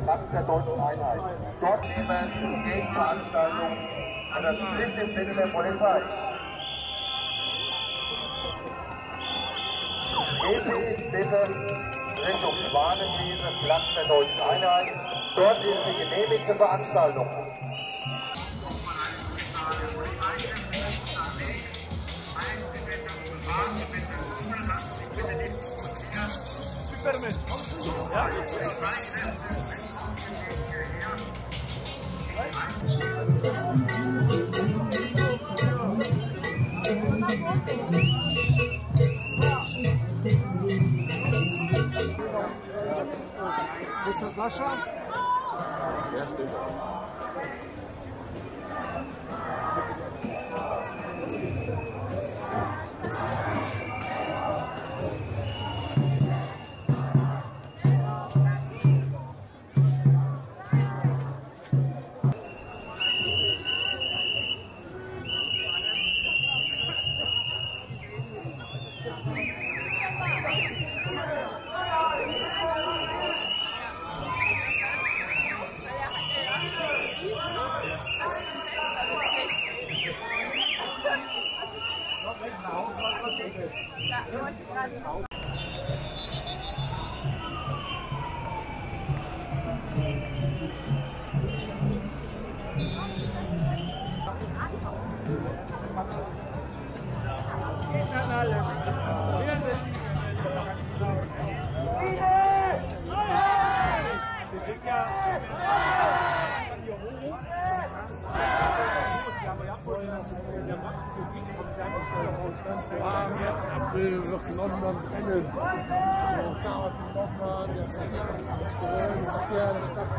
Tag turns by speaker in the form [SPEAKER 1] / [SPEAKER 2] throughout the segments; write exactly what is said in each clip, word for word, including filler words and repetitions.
[SPEAKER 1] Platz der Deutschen Einheit. Dort nehmen Gegenveranstaltungen und das ist nicht im Sinne der Polizei. Gehen Sie bitte Richtung Schwanenwiese, Platz der Deutschen Einheit. Dort ist die genehmigte Veranstaltung.
[SPEAKER 2] Ist das Sascha?
[SPEAKER 3] Ja, stimmt.
[SPEAKER 2] April wird London brennen. Chaos in London, der Verkehr, der Stadt.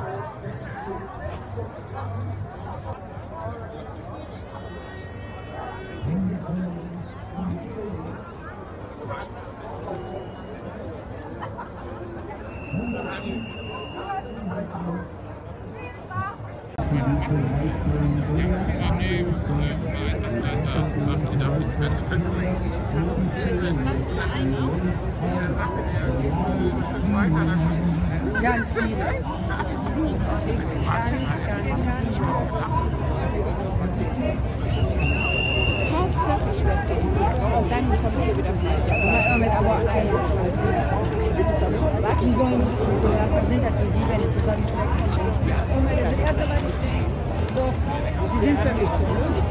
[SPEAKER 4] Ganz viele. Hauptsache ich werde gehen. Und dann kommt hier wieder frei. Mit aber einem Was? Die sollen nicht so lassen. Was sind das für die, wenn es zusammen wegkommt? Und das ist das erste Mal nicht. Doch, sie sind für mich zu blöd.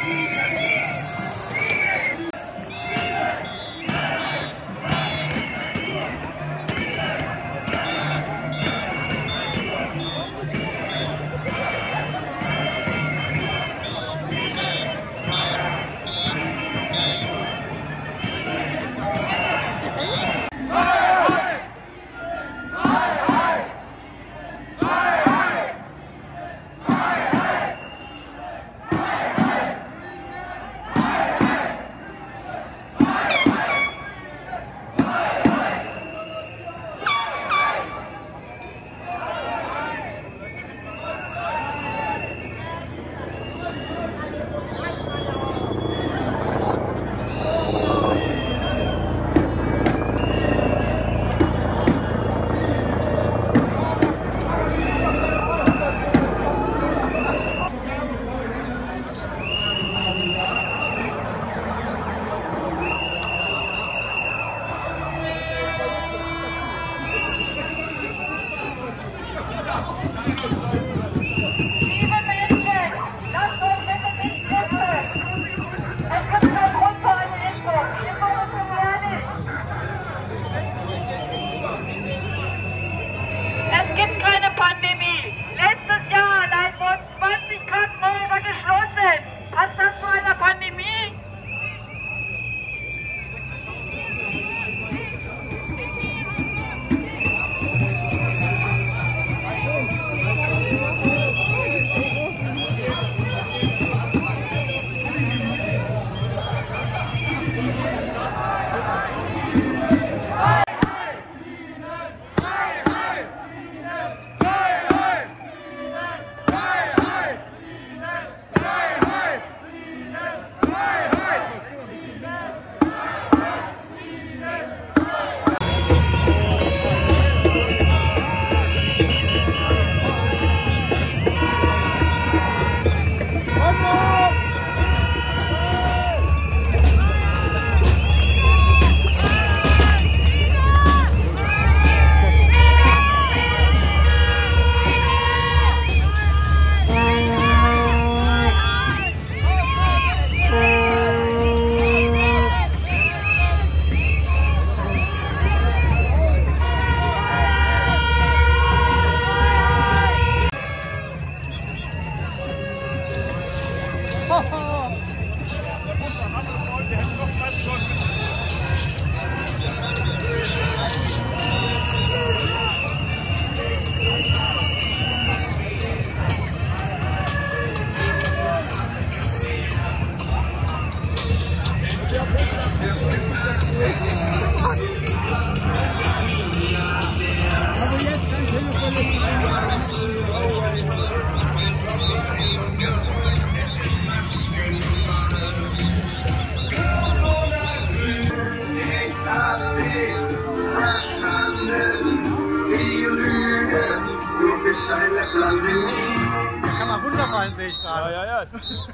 [SPEAKER 5] Da kann man runterfallen, sehe ich gerade.
[SPEAKER 3] Ja, ja, ja.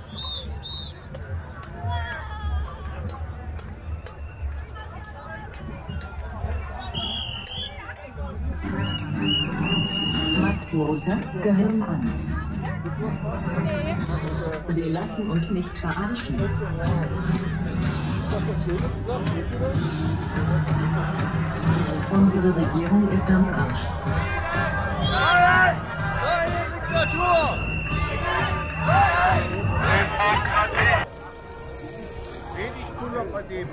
[SPEAKER 6] Mastmotor, Gehirn an. Wir lassen uns nicht verarschen. Unsere Regierung ist am Arsch.
[SPEAKER 2] Wenig cooler bei dem.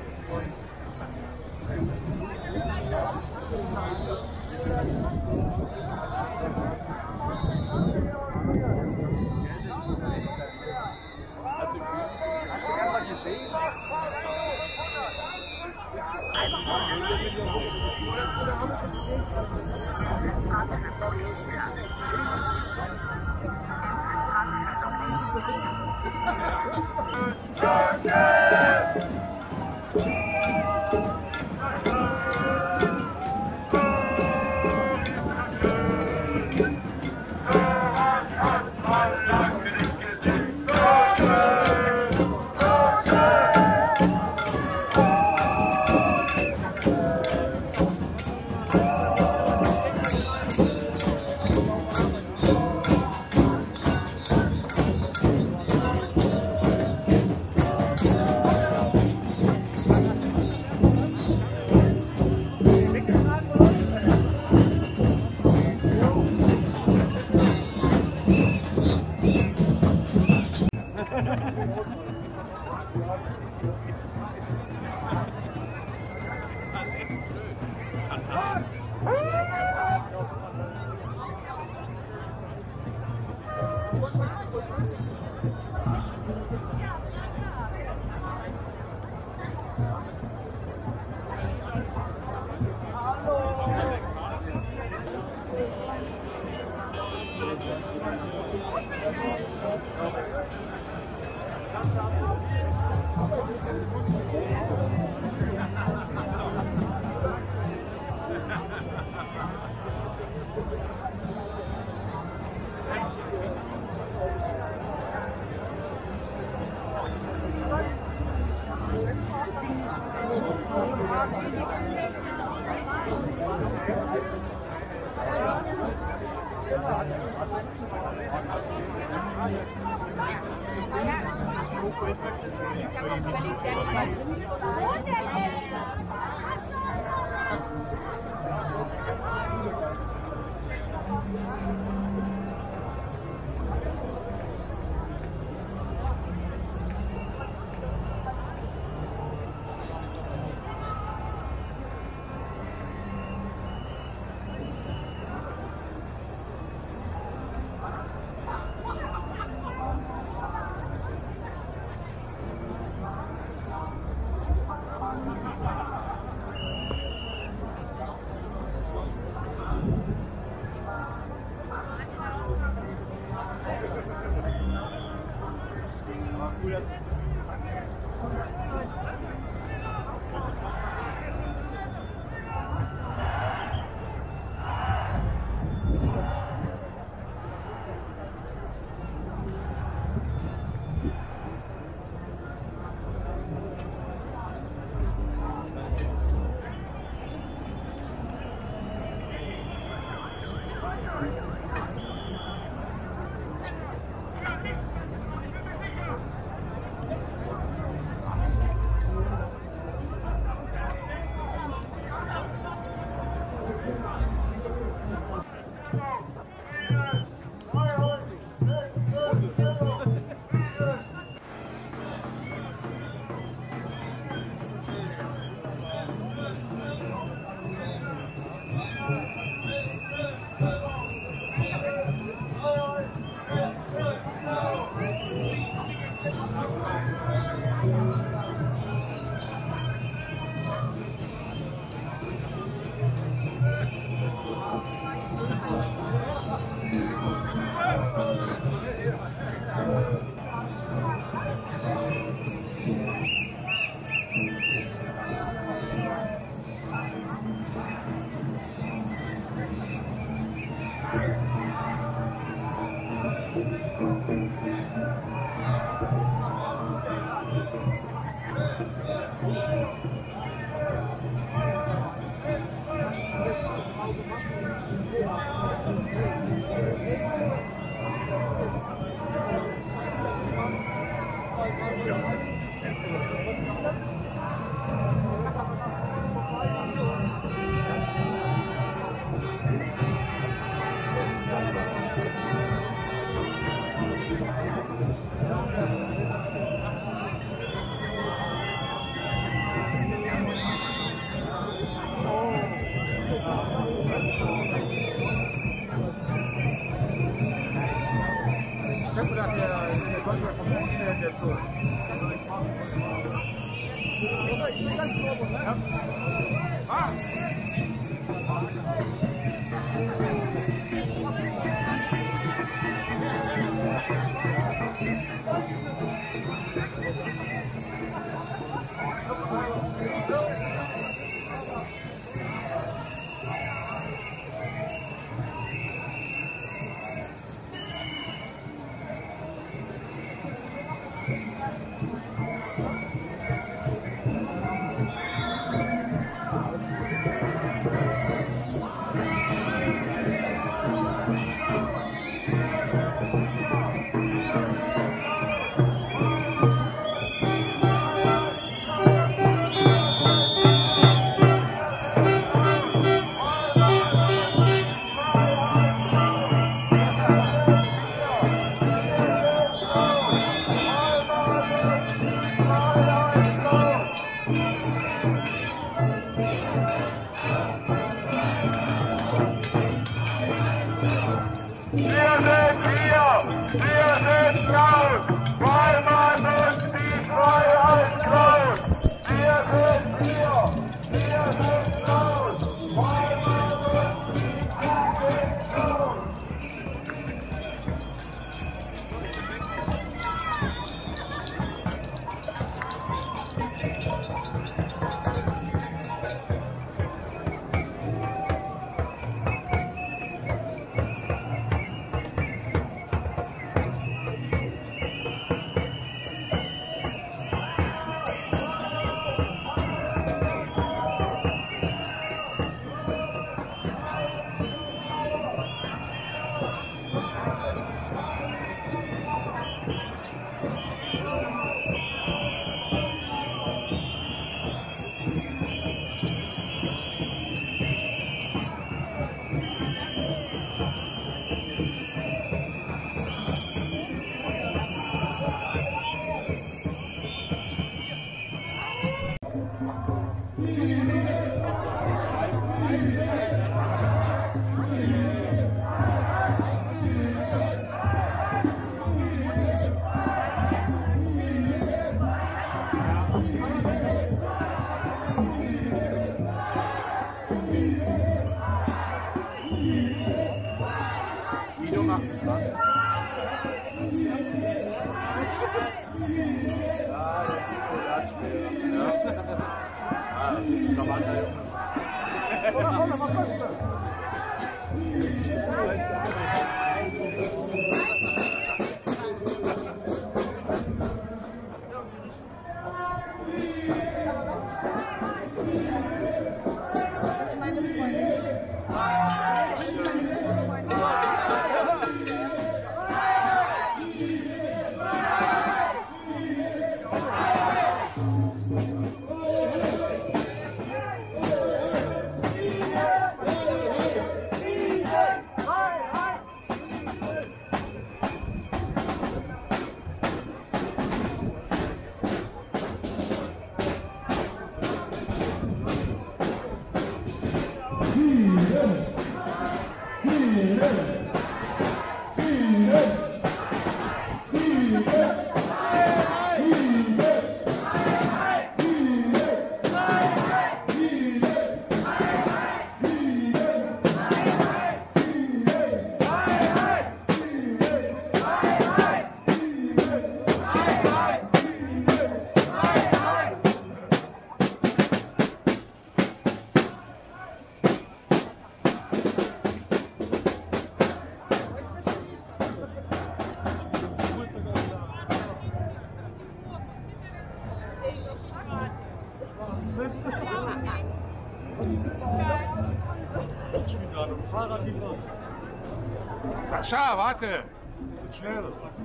[SPEAKER 2] Sascha, warte! Schnell!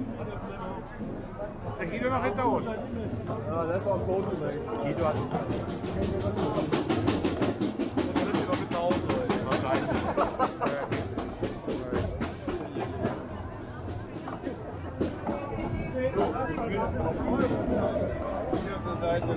[SPEAKER 2] Ist der Guido noch hinter uns?
[SPEAKER 3] Ja, der ist auf dem Boot gewesen.
[SPEAKER 2] Guido hat.
[SPEAKER 3] Das nimmt ihr noch mit nach Hause. Wahrscheinlich. Hier auf der Seite.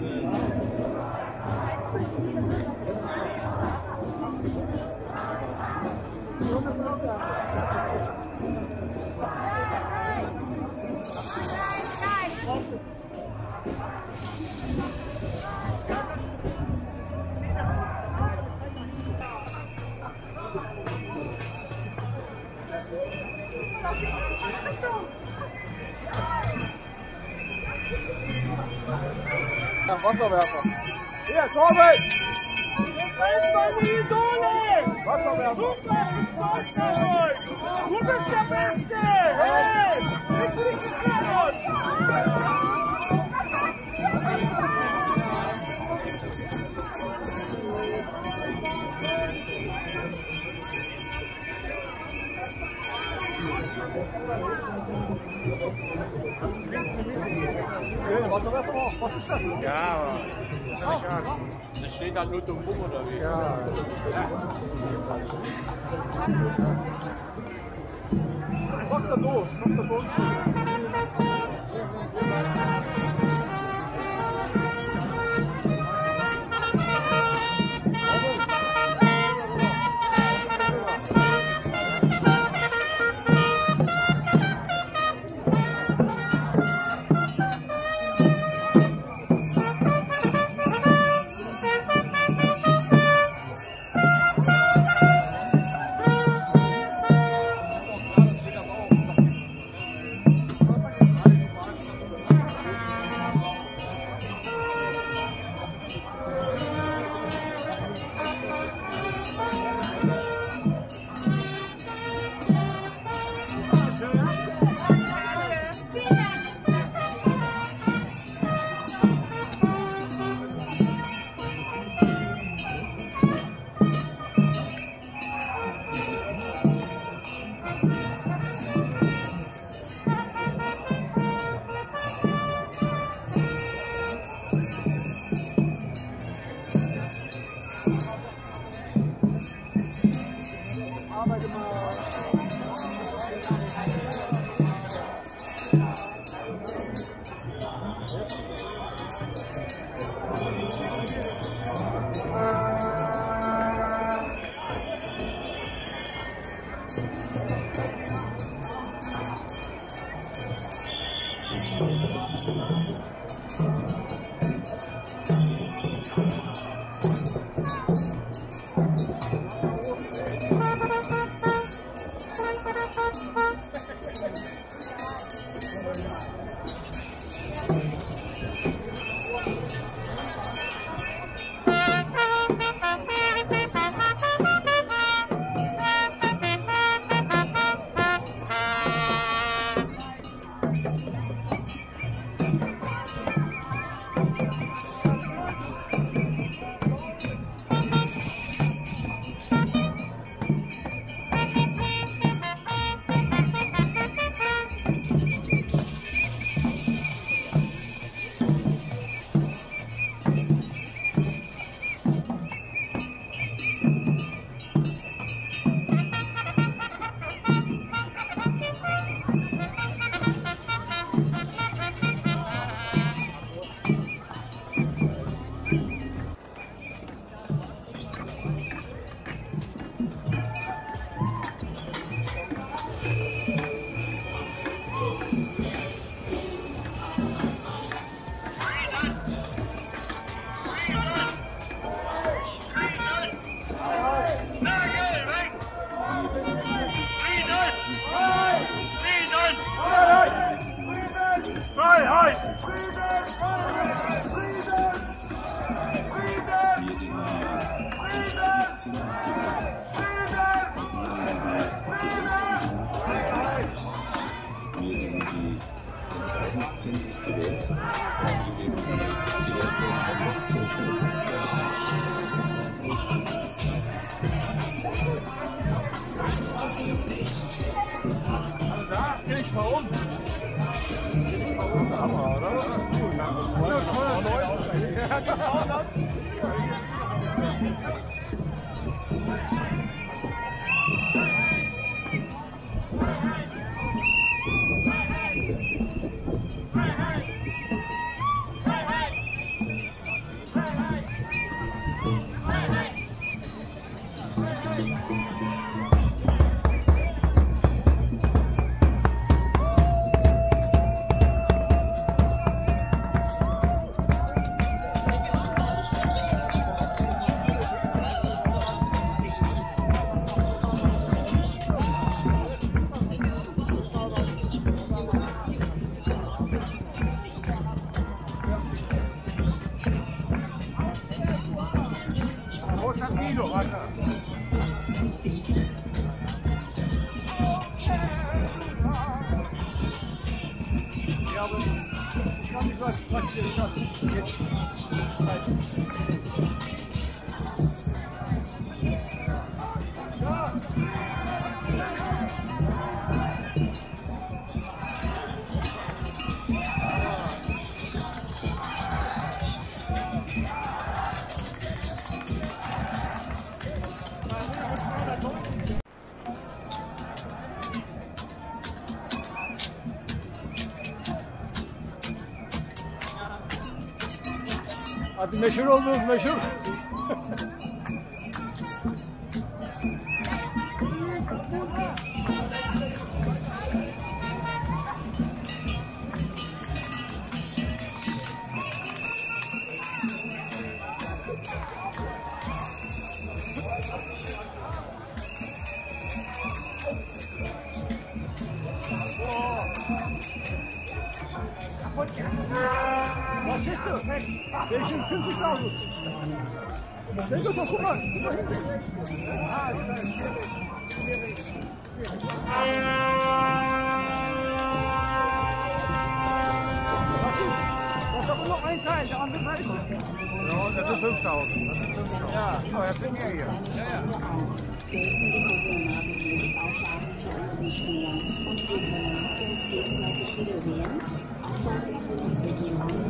[SPEAKER 3] Ja, Wasserwerfer. Hier, Torben! Wasserwerfer!
[SPEAKER 7] Du bist der Beste! Hey! Ich bin nicht
[SPEAKER 2] Was ist das? Ja, aber das ist nicht an.
[SPEAKER 3] Das steht da nur dumm rum oder wie?
[SPEAKER 2] Ja.
[SPEAKER 3] Mach das los, mach das los. Hadi meşhur oldunuz, meşhur. Was ist das? Welchen fünfzig Autos? Denk doch, guck mal. Das ist aber noch ein Teil, der andere Seite.
[SPEAKER 2] Ja, das sind fünftausend. Ja, oh, das sind wir hier. Ja, ja.
[SPEAKER 8] Auflagen für uns Nichtspieler und wir können uns gegenseitig wiedersehen. Außer der Bundesregierung.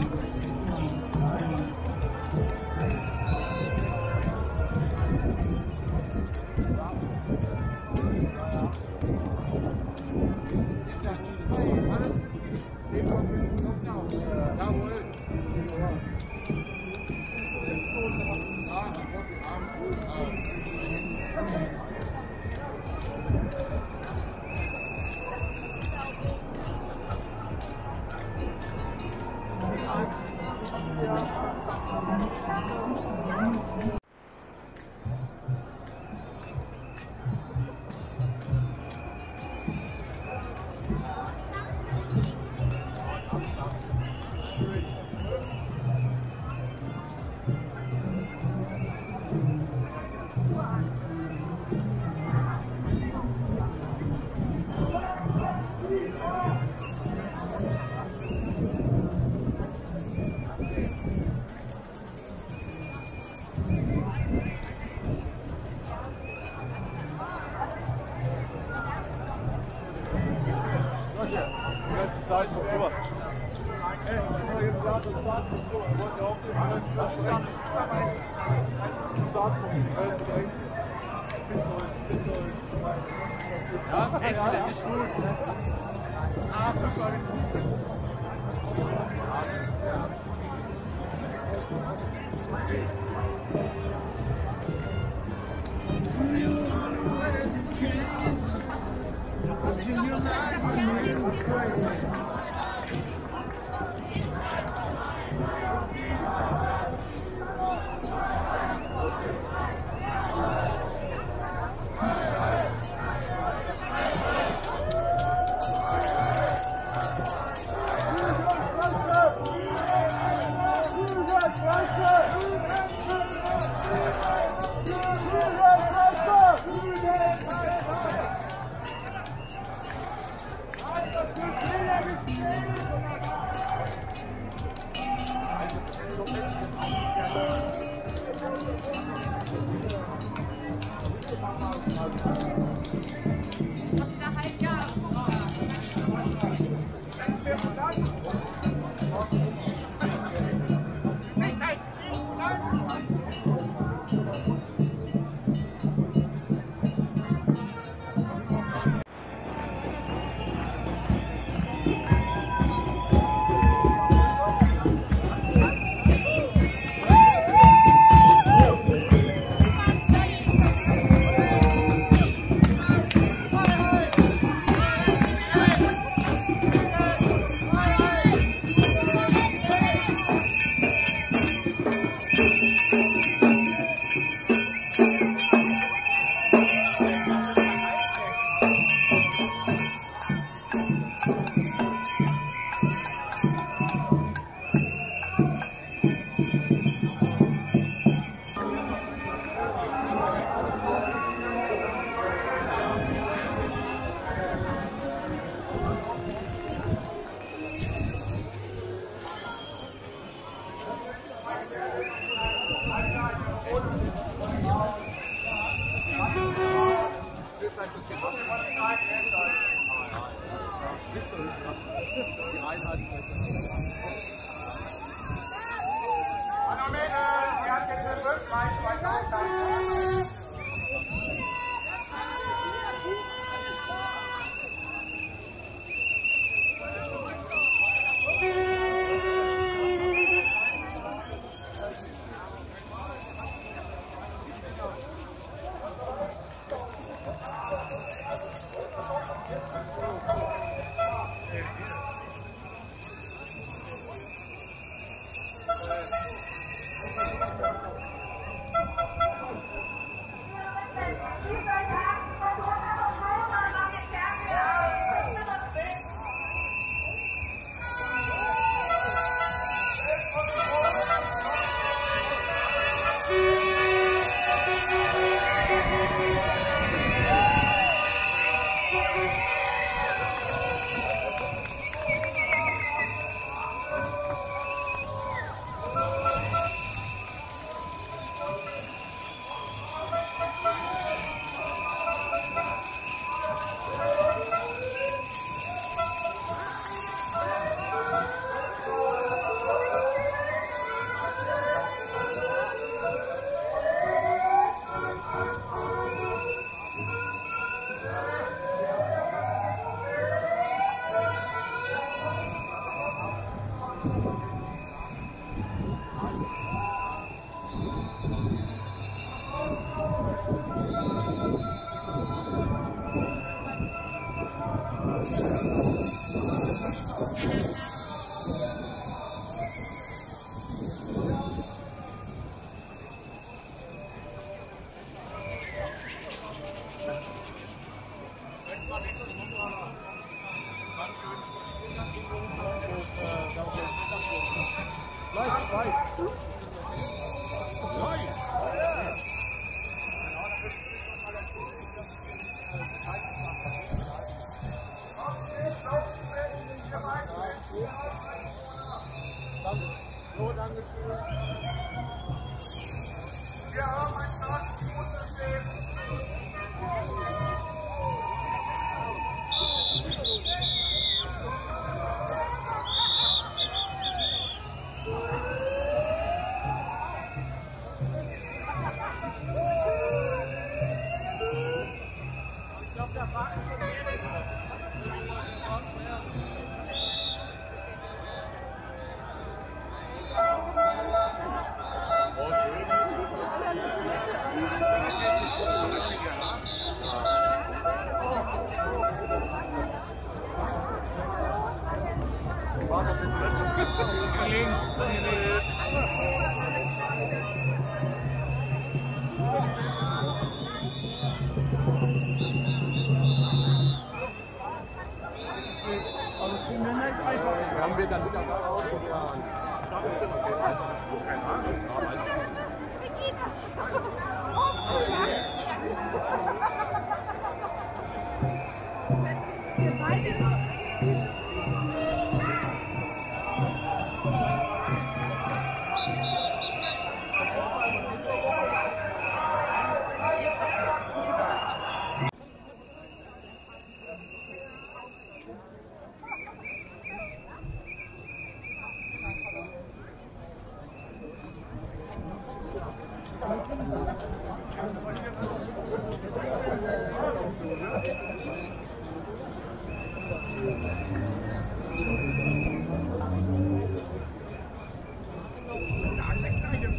[SPEAKER 3] Ja, exzellent, ist gut. Ah,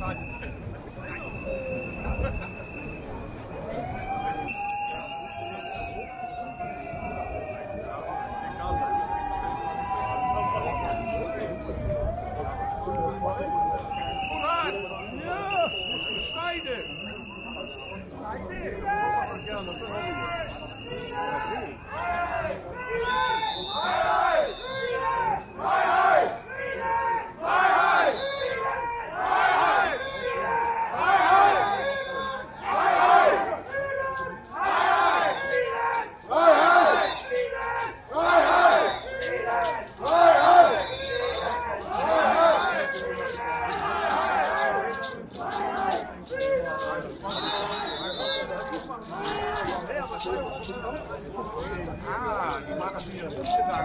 [SPEAKER 2] Ah, die machen die Schritte sagen.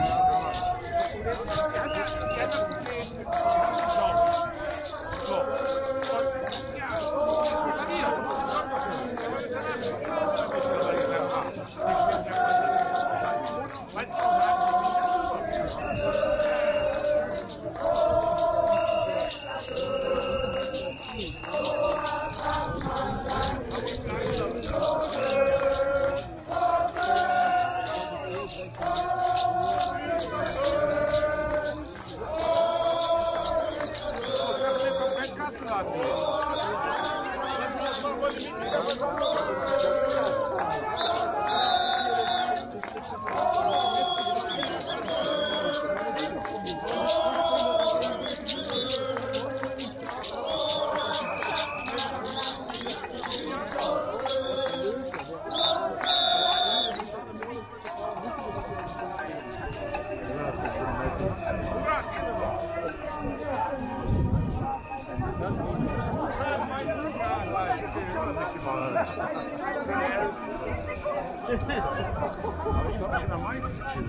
[SPEAKER 2] Ich glaube, schon am meisten chillen.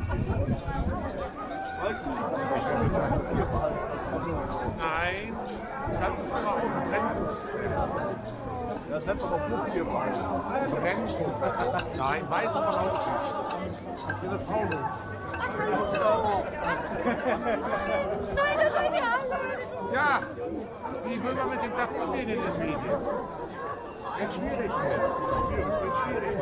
[SPEAKER 2] Nein, ich habe es aber auch Rennen. Das nennt man doch Flugtierfall. Rennen. Nein, weiß von außen. Diese Paulo. Ja, wie will man mit dem Dach umgehen in den Medien? Wird schwierig. Wird schwierig.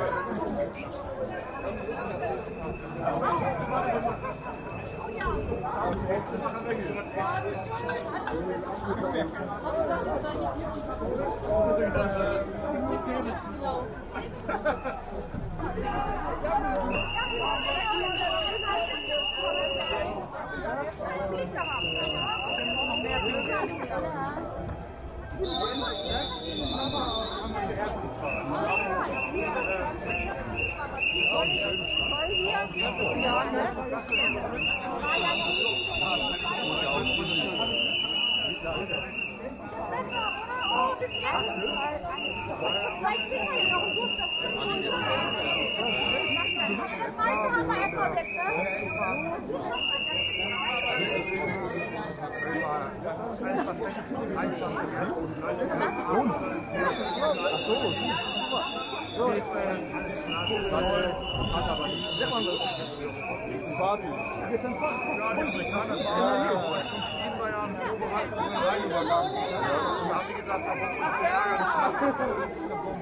[SPEAKER 2] Das hat aber nichts mit dem Party. Wir sind fast ja, die Amerikaner waren ja schon in zwei Jahren vorbereitet und dann reinübergangen. Da haben die gesagt, da wollen wir uns ärgern.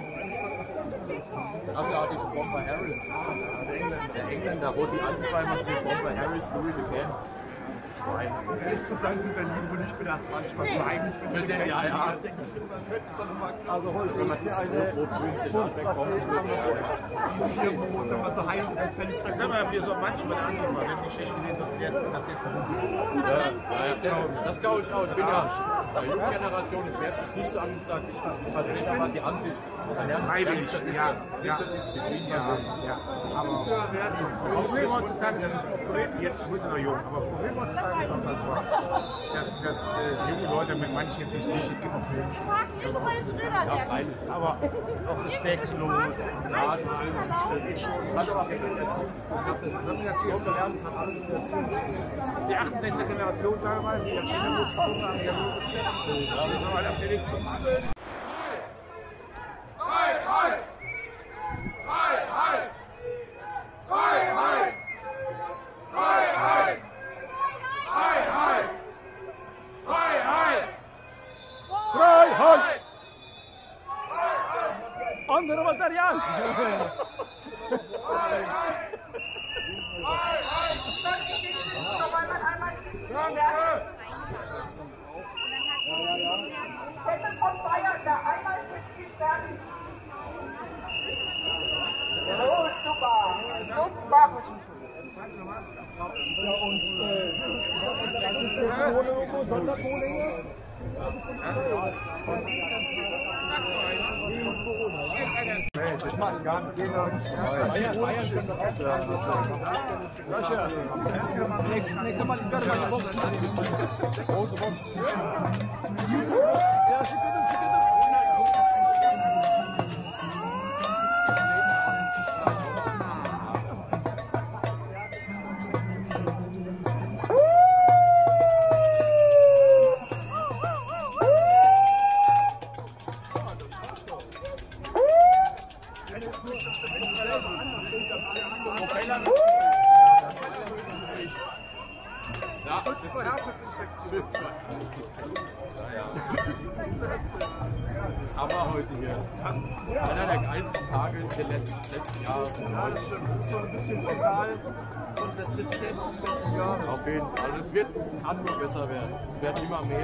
[SPEAKER 9] Also auch diese Bomber Harris, der Engländer, der Engländer, wo die angefallen haben, die Bomber Harris, do it again. Das ist Schwein.
[SPEAKER 2] Jetzt zu sagen, in Berlin, wo ich gedacht manchmal bleiben.
[SPEAKER 9] Ja, ja.
[SPEAKER 3] Also heute
[SPEAKER 9] wenn man
[SPEAKER 3] ist
[SPEAKER 9] das
[SPEAKER 3] eine
[SPEAKER 9] Rot-Grün wegkommt,
[SPEAKER 2] irgendwo, wenn man so heim Fenster
[SPEAKER 5] Sag mal, wir so manchmal angefangen, wenn die Geschichte gelesen, dass jetzt, dass jetzt
[SPEAKER 9] ja, ja, das glaube ich auch. Ich bin ja bei der jungen Generation, ich werde nicht so angesagt, ich vertrete aber die Ansicht, man lernt es
[SPEAKER 2] Freiwillig,
[SPEAKER 9] ist
[SPEAKER 2] ja, ja.
[SPEAKER 9] Disziplin.
[SPEAKER 2] Ja, ja. Aber das Problem heutzutage, das Problem, jetzt muss ich noch jung, aber das Problem heutzutage ist auch als war, dass, dass äh, junge Leute, mit manchen jetzt nicht richtig, es gibt auch Filme.
[SPEAKER 9] Ja, freilich.
[SPEAKER 2] Aber auch respektlos.
[SPEAKER 9] Ja, das ist schon. Das hat aber viel mit Erziehung zu tun. Ich habe das so gelernt, das hat alles mit Erziehung zu tun.
[SPEAKER 2] Die achtundsechzigste Generation teilweise, die Kinder haben, die haben nur Respekt. Ja, das ist aber der wenigsten.
[SPEAKER 3] Freiheit! Jawohl! Andere Material!
[SPEAKER 7] Von Bayern, der einmal ist fertig. So, super. Super.
[SPEAKER 2] Das macht ganz genau nicht.
[SPEAKER 3] Nächstes Mal, ich werde meine Box. Große Box. Ja, sie können, sie können.
[SPEAKER 9] Das haben wir heute hier. Das ist einer der geilsten Tage der letzten, letzten Jahre.
[SPEAKER 2] Ja, das stimmt. Das ist so ein bisschen lokal und der Tristesse des letzten Jahres.
[SPEAKER 9] Auf jeden Fall. Es wird, es kann nur besser werden. Es werden immer mehr.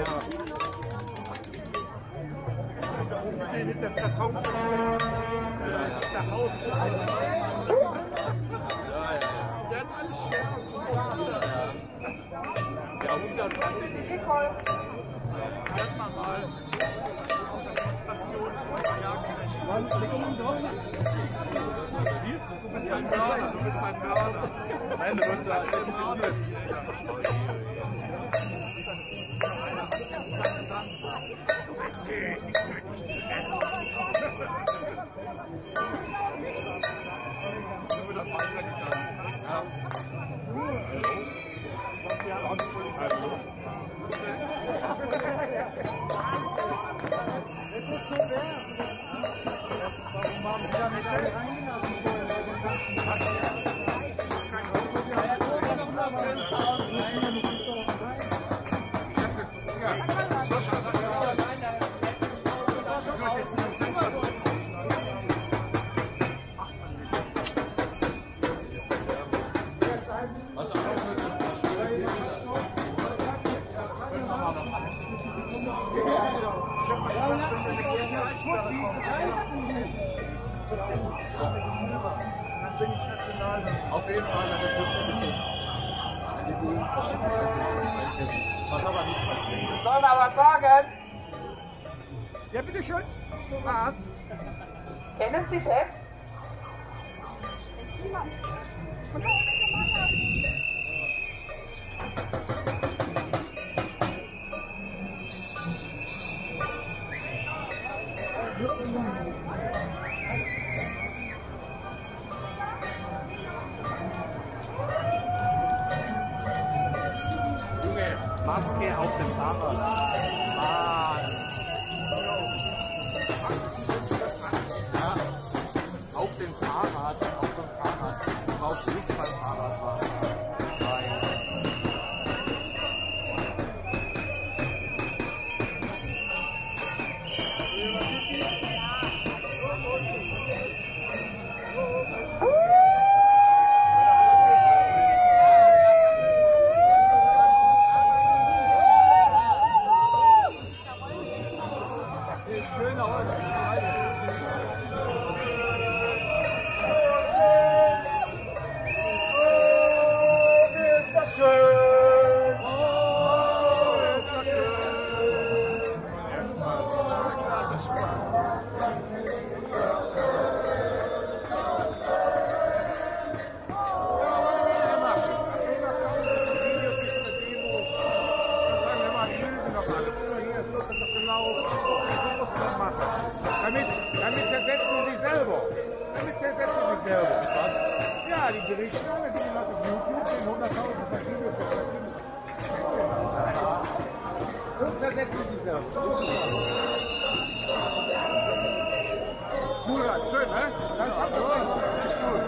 [SPEAKER 2] Sie mit der Karton versteckt. Der Haus ist alles.
[SPEAKER 9] Ja, ja, ja.
[SPEAKER 2] Die werden alle sterben.
[SPEAKER 9] Jahrhundert.
[SPEAKER 2] Hört man mal. Demonstrationen von Jahrgerecht. Du bist ein Mörder, du bist ein Mörder.
[SPEAKER 9] Nein, du musst da exekutiert. Auf jeden Fall, wenn der Typ ein bisschen an die Bullen was aber nicht passiert.
[SPEAKER 7] Soll mal was sagen?
[SPEAKER 3] Ja, bitteschön.
[SPEAKER 7] Was? Kennen Sie Text?
[SPEAKER 9] Maske auf dem Fahrrad. Mann. Ja, auf dem Fahrrad, auf dem Fahrrad. Du brauchst nicht beim Fahrrad fahren.
[SPEAKER 2] Damit, damit zersetzen sie sich selber. Damit zersetzen sie sich selber. Was? Ja, die Gerichte, alle, die gemacht auf YouTube, sind hunderttausend verschiedene Verfahren. Und zersetzen sie sich selber. Cool, schön, ne? Danke, echt cool.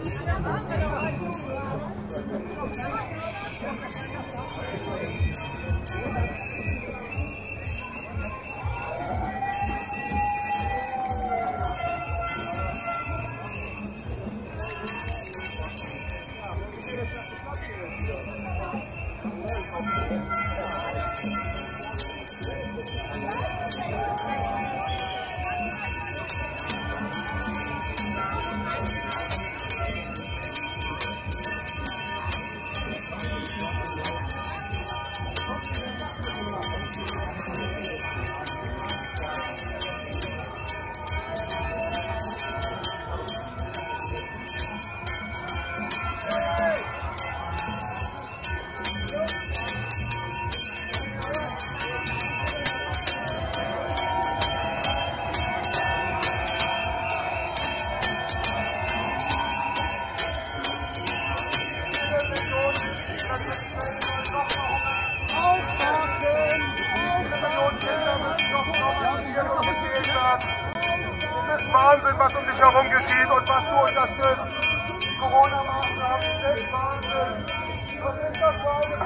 [SPEAKER 1] Wahnsinn, was um dich herum geschieht und was du unterstützt. Die Corona-Maßnahmen sind Wahnsinn. Was ist das für eine